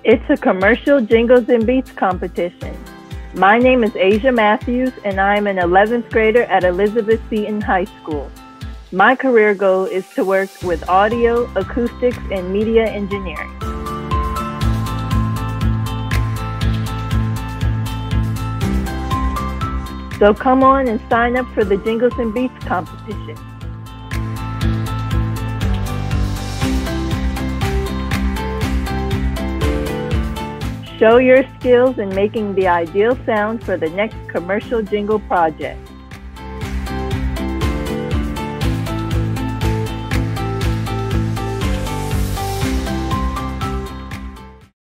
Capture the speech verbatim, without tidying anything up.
It's a commercial Jingles and Beats competition. My name is Asia Matthews, and I am an eleventh grader at Elizabeth Seton High School. My career goal is to work with audio, acoustics, and media engineering. So come on and sign up for the Jingles and Beats competition. Show your skills in making the ideal sound for the next commercial jingle project.